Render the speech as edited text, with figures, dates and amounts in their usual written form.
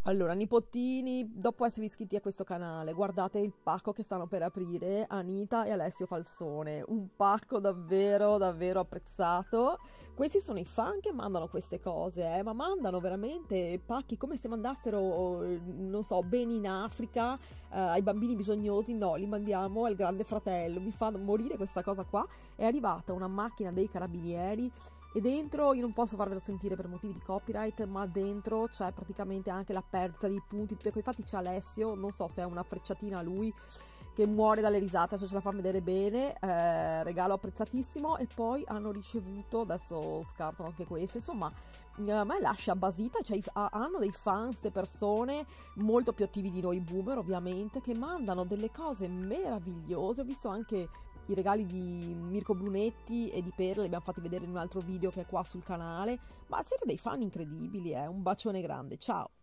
Allora, nipotini, dopo esservi iscritti a questo canale, guardate il pacco che stanno per aprire Anita e Alessio Falsone, un pacco davvero, davvero apprezzato. Questi sono i fan che mandano queste cose, ma mandano veramente pacchi come se mandassero, non so, beni in Africa, ai bambini bisognosi. No, li mandiamo al Grande Fratello. Mi fa morire questa cosa qua. È arrivata una macchina dei carabinieri e dentro, io non posso farvelo sentire per motivi di copyright, ma dentro c'è praticamente anche la perdita di punti, tutte quei fatti. C'è Alessio, non so se è una frecciatina a lui, che muore dalle risate, adesso ce la fa vedere bene, regalo apprezzatissimo. E poi hanno ricevuto, adesso scartano anche questo, insomma, a me lascia basita, cioè hanno dei fans, queste persone molto più attivi di noi boomer ovviamente, che mandano delle cose meravigliose. Ho visto anche i regali di Mirko Brunetti e di Perle, li abbiamo fatti vedere in un altro video che è qua sul canale, ma siete dei fan incredibili, un bacione grande, ciao!